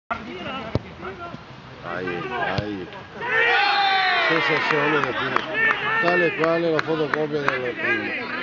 Ahí. Sensazione, tale quale la fotocopia del primo.